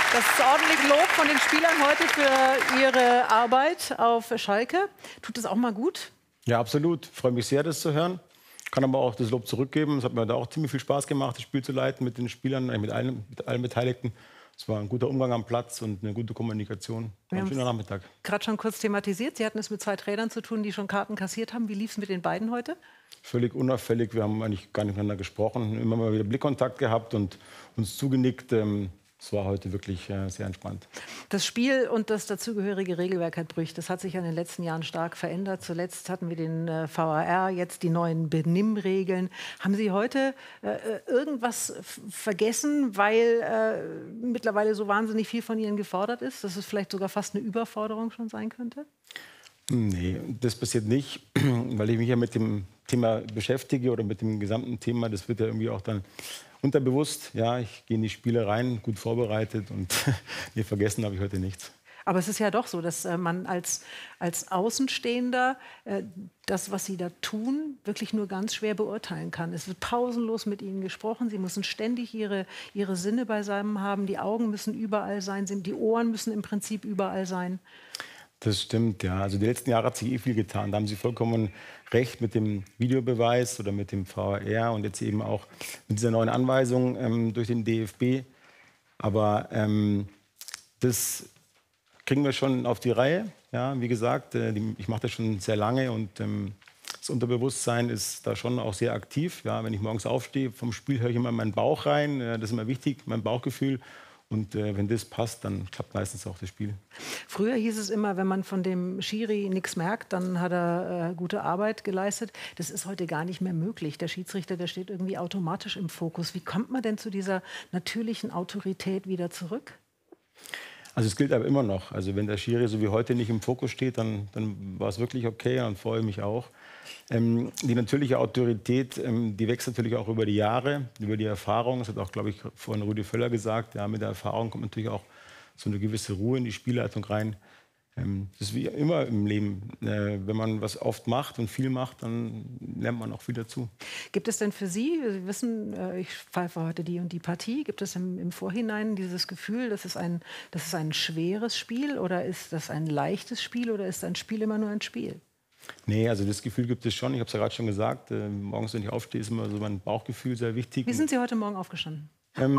Das ist ordentlich Lob von den Spielern heute für ihre Arbeit auf Schalke. Tut das auch mal gut? Ja, absolut. Ich freue mich sehr, das zu hören. Kann aber auch das Lob zurückgeben. Es hat mir da auch ziemlich viel Spaß gemacht, das Spiel zu leiten mit den Spielern, mit allen Beteiligten. Es war ein guter Umgang am Platz und eine gute Kommunikation. War ein schöner Nachmittag. Gerade schon kurz thematisiert. Sie hatten es mit 2 Trainern zu tun, die schon Karten kassiert haben. Wie lief es mit den beiden heute? Völlig unauffällig. Wir haben eigentlich gar nicht miteinander gesprochen. Immer mal wieder Blickkontakt gehabt und uns zugenickt. Es war heute wirklich sehr entspannt. Das Spiel und das dazugehörige Regelwerk, Herr Brüch, das hat sich ja in den letzten Jahren stark verändert. Zuletzt hatten wir den VAR, jetzt die neuen Benimmregeln. Haben Sie heute irgendwas vergessen, weil mittlerweile so wahnsinnig viel von Ihnen gefordert ist, dass es vielleicht sogar fast eine Überforderung schon sein könnte? Nee, das passiert nicht, weil ich mich ja mit dem Thema beschäftige oder mit dem gesamten Thema. Das wird ja irgendwie auch dann unterbewusst. Ja, ich gehe in die Spiele rein, gut vorbereitet und nee, vergessen habe ich heute nichts. Aber es ist ja doch so, dass man als Außenstehender das, was Sie da tun, wirklich nur ganz schwer beurteilen kann. Es wird pausenlos mit Ihnen gesprochen. Sie müssen ständig Ihre Sinne beisammen haben. Die Augen müssen überall sein. Die Ohren müssen im Prinzip überall sein. Das stimmt, ja. Also die letzten Jahre hat sich viel getan. Da haben Sie vollkommen recht mit dem Videobeweis oder mit dem VAR und jetzt eben auch mit dieser neuen Anweisung durch den DFB. Aber das kriegen wir schon auf die Reihe. Ja, wie gesagt, ich mache das schon sehr lange und das Unterbewusstsein ist da schon auch sehr aktiv. Ja, wenn ich morgens aufstehe vom Spiel, höre ich immer in meinen Bauch rein. Das ist immer wichtig, mein Bauchgefühl. Und wenn das passt, dann klappt meistens auch das Spiel. Früher hieß es immer, wenn man von dem Schiri nichts merkt, dann hat er gute Arbeit geleistet. Das ist heute gar nicht mehr möglich. Der Schiedsrichter, der steht irgendwie automatisch im Fokus. Wie kommt man denn zu dieser natürlichen Autorität wieder zurück? Also es gilt aber immer noch. Also wenn der Schiri so wie heute nicht im Fokus steht, dann war es wirklich okay und freue mich auch. Die natürliche Autorität, die wächst natürlich auch über die Jahre, über die Erfahrung. Das hat auch, glaube ich, vorhin Rudi Völler gesagt. Ja, mit der Erfahrung kommt natürlich auch so eine gewisse Ruhe in die Spielleitung rein. Das ist wie immer im Leben. Wenn man was oft macht und viel macht, dann lernt man auch viel dazu. Gibt es denn für Sie, Sie wissen, ich pfeife heute die und die Partie, gibt es im Vorhinein dieses Gefühl, das ist ein schweres Spiel oder ist das ein leichtes Spiel oder ist ein Spiel immer nur ein Spiel? Nee, also das Gefühl gibt es schon. Ich habe es ja gerade schon gesagt. Morgens, wenn ich aufstehe, ist immer so mein Bauchgefühl sehr wichtig. Wie sind Sie heute Morgen aufgestanden?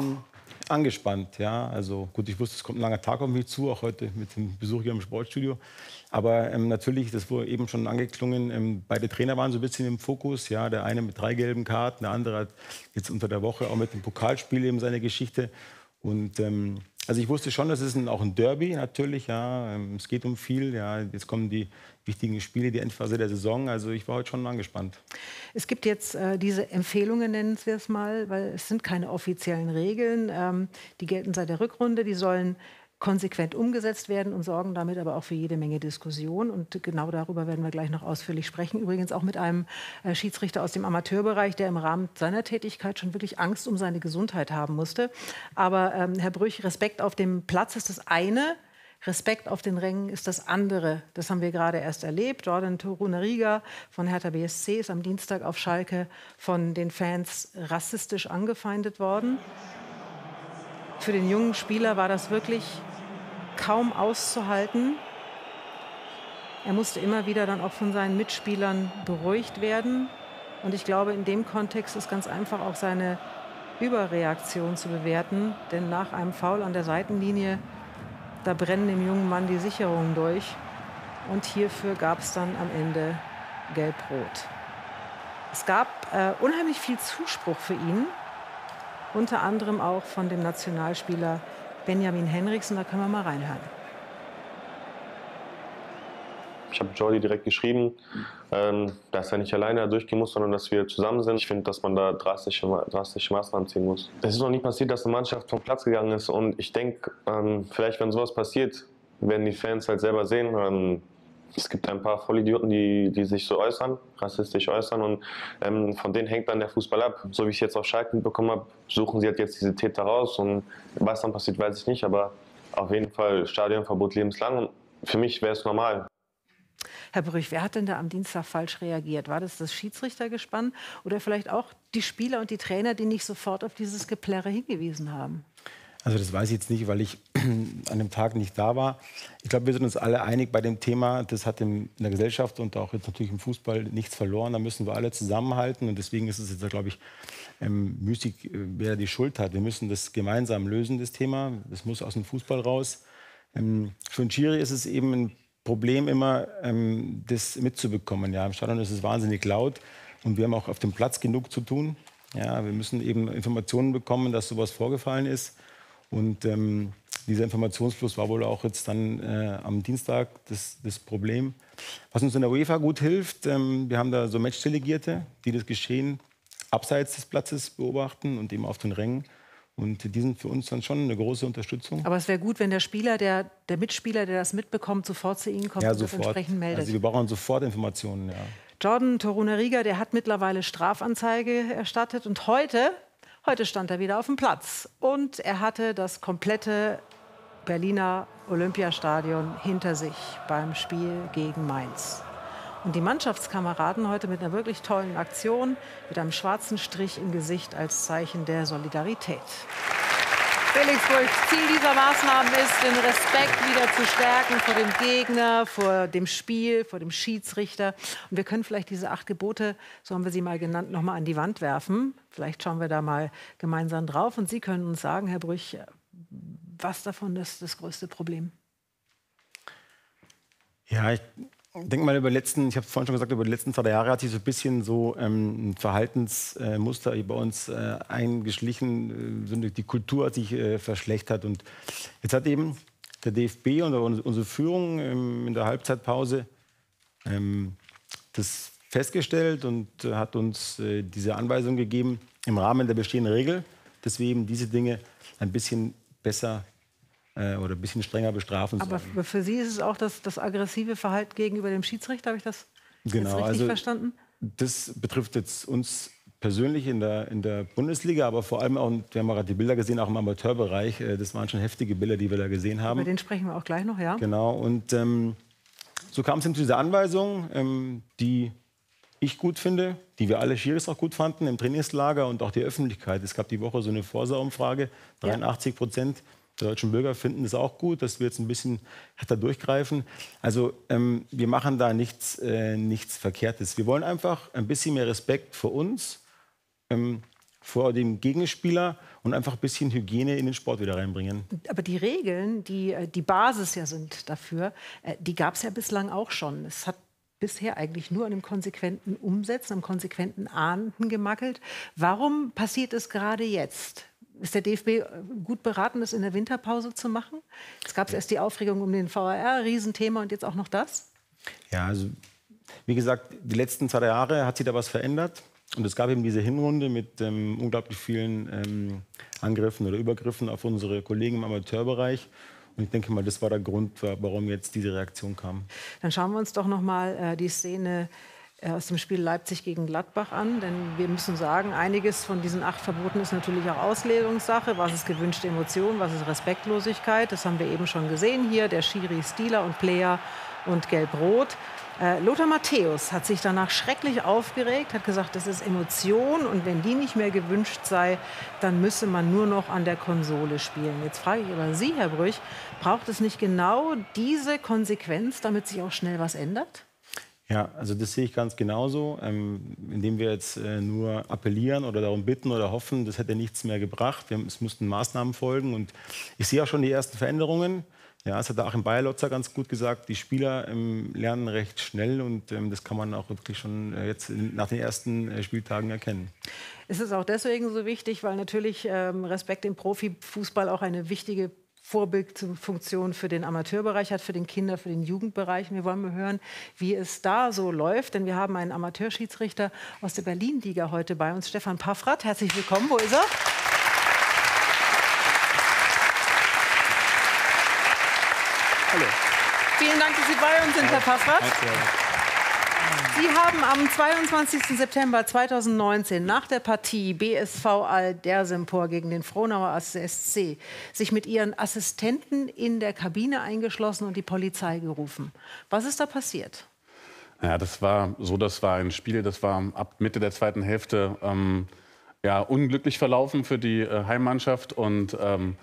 Angespannt, ja. Also gut, ich wusste, es kommt ein langer Tag auf mich zu, auch heute mit dem Besuch hier im Sportstudio. Aber natürlich, das wurde eben schon angeklungen, beide Trainer waren so ein bisschen im Fokus. Ja, der eine mit 3 gelben Karten, der andere hat jetzt unter der Woche auch mit dem Pokalspiel eben seine Geschichte. Und also ich wusste schon, das ist auch ein Derby natürlich. Ja, es geht um viel. Ja, jetzt kommen die wichtigen Spiele, die Endphase der Saison. Also ich war heute schon angespannt. Es gibt jetzt diese Empfehlungen, nennen wir es mal, weil es sind keine offiziellen Regeln. Die gelten seit der Rückrunde. Die sollen konsequent umgesetzt werden und sorgen damit aber auch für jede Menge Diskussion. Und genau darüber werden wir gleich noch ausführlich sprechen. Übrigens auch mit einem Schiedsrichter aus dem Amateurbereich, der im Rahmen seiner Tätigkeit schon wirklich Angst um seine Gesundheit haben musste. Aber Herr Brüch, Respekt auf dem Platz ist das eine. Respekt auf den Rängen ist das andere. Das haben wir gerade erst erlebt. Jordan Torunariga von Hertha BSC ist am Dienstag auf Schalke von den Fans rassistisch angefeindet worden. Für den jungen Spieler war das wirklich kaum auszuhalten. Er musste immer wieder dann auch von seinen Mitspielern beruhigt werden. Und ich glaube, in dem Kontext ist ganz einfach auch seine Überreaktion zu bewerten. Denn nach einem Foul an der Seitenlinie, da brennen dem jungen Mann die Sicherungen durch. Und hierfür gab es dann am Ende Gelb-Rot. Es gab unheimlich viel Zuspruch für ihn. Unter anderem auch von dem Nationalspieler Benjamin Henrichsen. Da können wir mal reinhören. Ich habe Jordi direkt geschrieben, dass er nicht alleine da durchgehen muss, sondern dass wir zusammen sind. Ich finde, dass man da drastische Maßnahmen ziehen muss. Es ist noch nie passiert, dass eine Mannschaft vom Platz gegangen ist. Und ich denke, vielleicht, wenn sowas passiert, werden die Fans halt selber sehen. Es gibt ein paar Vollidioten, die sich so äußern, rassistisch äußern. Und von denen hängt dann der Fußball ab. So wie ich es jetzt auf Schalke mitbekommen habe, suchen sie halt jetzt diese Täter raus. Und was dann passiert, weiß ich nicht. Aber auf jeden Fall Stadionverbot lebenslang. Und für mich wäre es normal. Herr Brüch, wer hat denn da am Dienstag falsch reagiert? War das Schiedsrichtergespann oder vielleicht auch die Spieler und die Trainer, die nicht sofort auf dieses Geplärre hingewiesen haben? Also das weiß ich jetzt nicht, weil ich an dem Tag nicht da war. Ich glaube, wir sind uns alle einig bei dem Thema. Das hat in der Gesellschaft und auch jetzt natürlich im Fußball nichts verloren. Da müssen wir alle zusammenhalten. Und deswegen ist es jetzt, glaube ich, müßig, wer die Schuld hat. Wir müssen das gemeinsam lösen, das Thema. Das muss aus dem Fußball raus. Für den Schiri ist es eben ein Problem, immer das mitzubekommen. Ja, im Stadion ist es wahnsinnig laut. Und wir haben auch auf dem Platz genug zu tun. Ja, wir müssen eben Informationen bekommen, dass sowas vorgefallen ist. Und dieser Informationsfluss war wohl auch jetzt dann am Dienstag das Problem. Was uns in der UEFA gut hilft, wir haben da so Matchdelegierte, die das Geschehen abseits des Platzes beobachten und eben auf den Rängen. Und die sind für uns dann schon eine große Unterstützung. Aber es wäre gut, wenn der Spieler, der Mitspieler, der das mitbekommt, sofort zu Ihnen kommt und das entsprechend meldet. Also wir brauchen sofort Informationen, ja. Jordan Torunariga, der hat mittlerweile Strafanzeige erstattet und heute stand er wieder auf dem Platz. Und er hatte das komplette Berliner Olympiastadion hinter sich beim Spiel gegen Mainz. Und die Mannschaftskameraden heute mit einer wirklich tollen Aktion, mit einem schwarzen Strich im Gesicht als Zeichen der Solidarität. Felix Brüch, Ziel dieser Maßnahmen ist, den Respekt wieder zu stärken vor dem Gegner, vor dem Spiel, vor dem Schiedsrichter. Und wir können vielleicht diese 8 Gebote, so haben wir sie mal genannt, noch mal an die Wand werfen. Vielleicht schauen wir da mal gemeinsam drauf. Und Sie können uns sagen, Herr Brüch, was davon ist das größte Problem? Ja, ich denke mal, ich habe es vorhin schon gesagt, über die letzten 2 Jahre hat sich so ein bisschen so ein Verhaltensmuster bei uns eingeschlichen. Die Kultur hat sich verschlechtert. Und jetzt hat eben der DFB und unsere Führung in der Halbzeitpause das festgestellt und hat uns diese Anweisung gegeben im Rahmen der bestehenden Regel, dass wir eben diese Dinge ein bisschen besser oder ein bisschen strenger bestrafen sollen. Aber für Sie ist es auch das aggressive Verhalten gegenüber dem Schiedsrichter, habe ich das jetzt richtig verstanden? Das betrifft jetzt uns persönlich in der Bundesliga, aber vor allem auch, wir haben gerade die Bilder gesehen, auch im Amateurbereich. Das waren schon heftige Bilder, die wir da gesehen haben. Über den sprechen wir auch gleich noch, ja. Genau, und so kam es zu dieser Anweisung, die ich gut finde, die wir alle Schiris auch gut fanden im Trainingslager und auch die Öffentlichkeit. Es gab die Woche so eine Forsa-Umfrage, 83% der deutschen Bürger finden es auch gut, dass wir jetzt ein bisschen härter durchgreifen. Also wir machen da nichts Verkehrtes. Wir wollen einfach ein bisschen mehr Respekt vor uns, vor dem Gegenspieler und einfach ein bisschen Hygiene in den Sport wieder reinbringen. Aber die Regeln, die Basis ja sind dafür, die gab es ja bislang auch schon. Es hat bisher eigentlich nur an dem konsequenten Umsetzen, am konsequenten Ahnden gemackelt. Warum passiert es gerade jetzt? Ist der DFB gut beraten, das in der Winterpause zu machen? Jetzt gab es erst die Aufregung um den VAR, Riesenthema, und jetzt auch noch das? Ja, also wie gesagt, die letzten 2 Jahre hat sich da was verändert. Und es gab eben diese Hinrunde mit unglaublich vielen Angriffen oder Übergriffen auf unsere Kollegen im Amateurbereich. Und ich denke mal, das war der Grund, warum jetzt diese Reaktion kam. Dann schauen wir uns doch noch mal die Szene aus dem Spiel Leipzig gegen Gladbach an. Denn wir müssen sagen, einiges von diesen 8 Verboten ist natürlich auch Auslegungssache. Was ist gewünschte Emotion, was ist Respektlosigkeit? Das haben wir eben schon gesehen hier. Der Schiri Stieler und Player und Gelb-Rot. Lothar Matthäus hat sich danach schrecklich aufgeregt, hat gesagt, das ist Emotion und wenn die nicht mehr gewünscht sei, dann müsse man nur noch an der Konsole spielen. Jetzt frage ich aber Sie, Herr Brüch, braucht es nicht genau diese Konsequenz, damit sich auch schnell was ändert? Ja, also das sehe ich ganz genauso. Indem wir jetzt nur appellieren oder darum bitten oder hoffen, das hätte nichts mehr gebracht. Es mussten Maßnahmen folgen und ich sehe auch schon die ersten Veränderungen. Ja, das hat Achim Bayerlotzer ganz gut gesagt. Die Spieler lernen recht schnell und das kann man auch wirklich schon jetzt nach den ersten Spieltagen erkennen. Es ist auch deswegen so wichtig, weil natürlich Respekt im Profifußball auch eine wichtige Vorbildfunktion für den Amateurbereich hat, für den Kinder-, für den Jugendbereich. Wir wollen mal hören, wie es da so läuft, denn wir haben einen Amateurschiedsrichter aus der Berlin-Liga heute bei uns, Stefan Paffrath. Herzlich willkommen. Wo ist er? Hallo. Vielen Dank, dass Sie bei uns sind, Herr Paffrath. Sie haben am 22. September 2019 nach der Partie BSV Al-Dersempor gegen den Frohnauer SC sich mit Ihren Assistenten in der Kabine eingeschlossen und die Polizei gerufen. Was ist da passiert? Ja, das war ein Spiel, das war ab Mitte der zweiten Hälfte unglücklich verlaufen für die Heimmannschaft. Und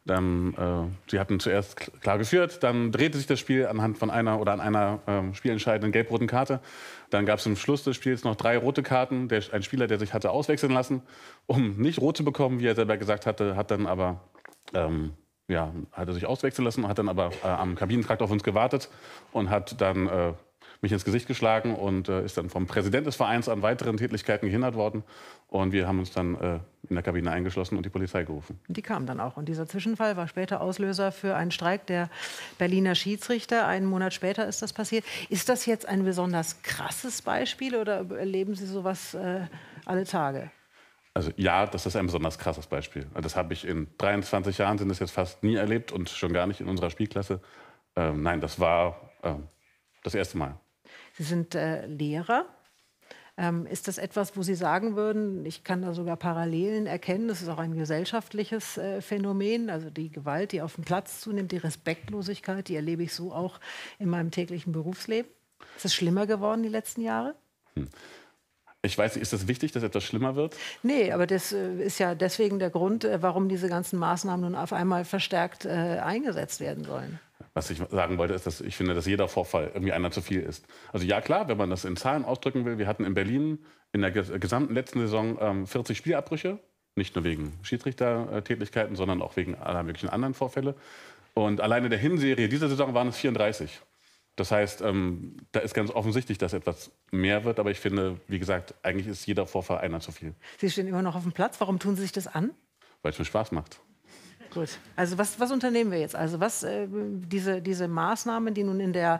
Sie hatten zuerst klar geführt, dann drehte sich das Spiel anhand von einer oder an einer spielentscheidenden gelb-roten Karte. Dann gab es am Schluss des Spiels noch 3 rote Karten. Ein Spieler, der sich hatte auswechseln lassen, um nicht rot zu bekommen, wie er selber gesagt hatte, hat dann aber hat er sich auswechseln lassen, hat dann aber am Kabinentrakt auf uns gewartet und hat dann mich ins Gesicht geschlagen und ist dann vom Präsident des Vereins an weiteren Tätlichkeiten gehindert worden. Und wir haben uns dann in der Kabine eingeschlossen und die Polizei gerufen. Die kam dann auch. Und dieser Zwischenfall war später Auslöser für einen Streik der Berliner Schiedsrichter. Einen Monat später ist das passiert. Ist das jetzt ein besonders krasses Beispiel oder erleben Sie sowas alle Tage? Also ja, das ist ein besonders krasses Beispiel. Das habe ich in 23 Jahren, sind es jetzt fast nie erlebt und schon gar nicht in unserer Spielklasse. Nein, das war das erste Mal. Sie sind Lehrer. Ist das etwas, wo Sie sagen würden, ich kann da sogar Parallelen erkennen, das ist auch ein gesellschaftliches Phänomen, also die Gewalt, die auf dem Platz zunimmt, die Respektlosigkeit, die erlebe ich so auch in meinem täglichen Berufsleben. Ist es schlimmer geworden die letzten Jahre? Ich weiß nicht, ist das wichtig, dass etwas schlimmer wird? Nee, aber das ist ja deswegen der Grund, warum diese ganzen Maßnahmen nun auf einmal verstärkt eingesetzt werden sollen. Was ich sagen wollte, ist, dass ich finde, dass jeder Vorfall irgendwie einer zu viel ist. Also ja, klar, wenn man das in Zahlen ausdrücken will, wir hatten in Berlin in der gesamten letzten Saison 40 Spielabbrüche. Nicht nur wegen Schiedsrichtertätigkeiten, sondern auch wegen aller möglichen anderen Vorfälle. Und alleine der Hinserie dieser Saison waren es 34. Das heißt, da ist ganz offensichtlich, dass etwas mehr wird. Aber ich finde, wie gesagt, eigentlich ist jeder Vorfall einer zu viel. Sie stehen immer noch auf dem Platz. Warum tun Sie sich das an? Weil es mir Spaß macht. Gut. Also was unternehmen wir jetzt? Also diese Maßnahmen, die nun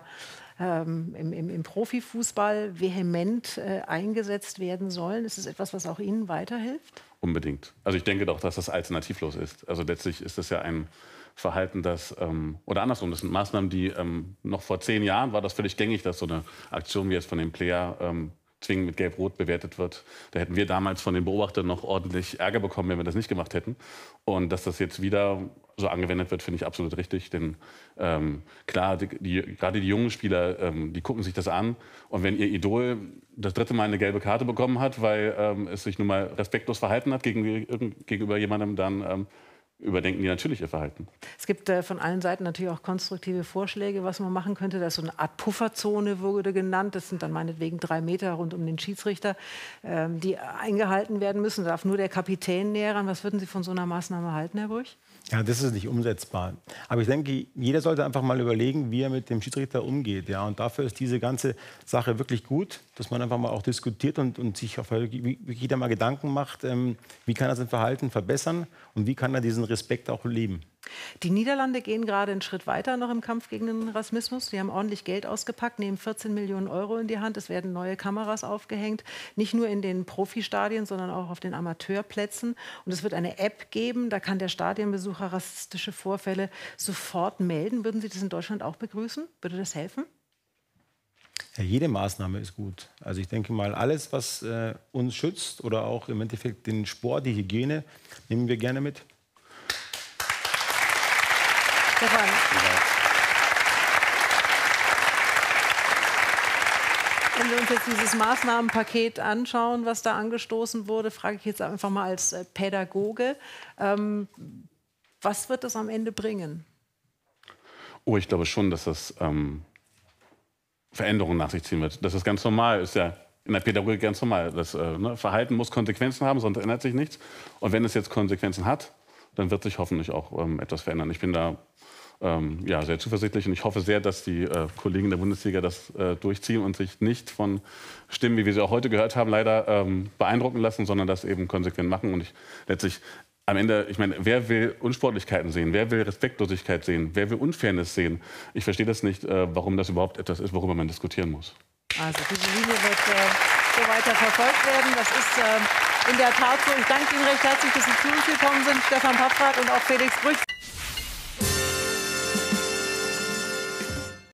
im Profifußball vehement eingesetzt werden sollen, ist es etwas, was auch Ihnen weiterhilft? Unbedingt. Also ich denke doch, dass das alternativlos ist. Also letztlich ist das ja ein Verhalten, das, oder andersrum, das sind Maßnahmen, die noch vor 10 Jahren war das völlig gängig, dass so eine Aktion wie jetzt von dem Player zwingend mit Gelb-Rot bewertet wird. Da hätten wir damals von den Beobachtern noch ordentlich Ärger bekommen, wenn wir das nicht gemacht hätten. Und dass das jetzt wieder so angewendet wird, finde ich absolut richtig. Denn klar, gerade die jungen Spieler, die gucken sich das an. Und wenn ihr Idol das 3. Mal eine gelbe Karte bekommen hat, weil es sich nun mal respektlos verhalten hat gegenüber jemandem, dann überdenken die natürlich ihr Verhalten. Es gibt von allen Seiten natürlich auch konstruktive Vorschläge, was man machen könnte. Da ist so eine Art Pufferzone, wurde genannt. Das sind dann meinetwegen 3 Meter rund um den Schiedsrichter, die eingehalten werden müssen. Da darf nur der Kapitän näher ran. Was würden Sie von so einer Maßnahme halten, Herr Brüch? Ja, das ist nicht umsetzbar. Aber ich denke, jeder sollte einfach mal überlegen, wie er mit dem Schiedsrichter umgeht. Ja, und dafür ist diese ganze Sache wirklich gut, dass man einfach mal auch diskutiert und sich auf jeder mal Gedanken macht, wie kann er sein Verhalten verbessern und wie kann er diesen Respekt auch leben. Die Niederlande gehen gerade einen Schritt weiter noch im Kampf gegen den Rassismus. Die haben ordentlich Geld ausgepackt, nehmen 14 Millionen Euro in die Hand. Es werden neue Kameras aufgehängt, nicht nur in den Profistadien, sondern auch auf den Amateurplätzen. Und es wird eine App geben, da kann der Stadionbesucher rassistische Vorfälle sofort melden. Würden Sie das in Deutschland auch begrüßen? Würde das helfen? Ja, jede Maßnahme ist gut. Also ich denke mal, alles, was uns schützt oder auch im Endeffekt den Sport, die Hygiene, nehmen wir gerne mit. Stefan. Wenn wir uns jetzt dieses Maßnahmenpaket anschauen, was da angestoßen wurde, frage ich jetzt einfach mal als Pädagoge, was wird das am Ende bringen? Oh, ich glaube schon, dass das Veränderungen nach sich ziehen wird. Das ist ganz normal, ist ja in der Pädagogik ganz normal. Das Verhalten muss Konsequenzen haben, sonst ändert sich nichts. Und wenn es jetzt Konsequenzen hat, dann wird sich hoffentlich auch etwas verändern. Ich bin da sehr zuversichtlich und ich hoffe sehr, dass die Kollegen der Bundesliga das durchziehen und sich nicht von Stimmen, wie wir sie auch heute gehört haben, leider beeindrucken lassen, sondern das eben konsequent machen. Und letztlich am Ende, ich meine, wer will Unsportlichkeiten sehen? Wer will Respektlosigkeit sehen? Wer will Unfairness sehen? Ich verstehe das nicht, warum das überhaupt etwas ist, worüber man diskutieren muss. Also diese Linie wird so weiter verfolgt werden. Das ist in der Tat so. Ich danke Ihnen recht herzlich, dass Sie zu uns gekommen sind, Stefan Paffrath und auch Felix Brüch.